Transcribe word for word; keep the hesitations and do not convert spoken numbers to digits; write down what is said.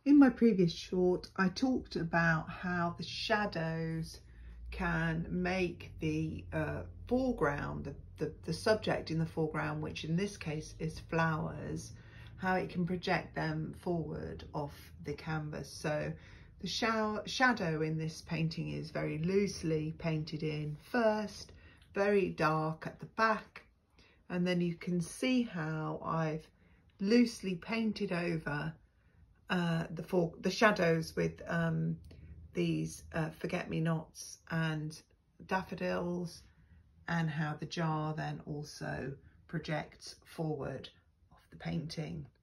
In my previous short, I talked about how the shadows can make the uh, foreground, the, the, the subject in the foreground, which in this case is flowers, how it can project them forward off the canvas. So the shower, shadow in this painting is very loosely painted in first, very dark at the back, and then you can see how I've loosely painted over Uh, the for the shadows with um, these uh, forget-me-nots and daffodils, and how the jar then also projects forward of the painting.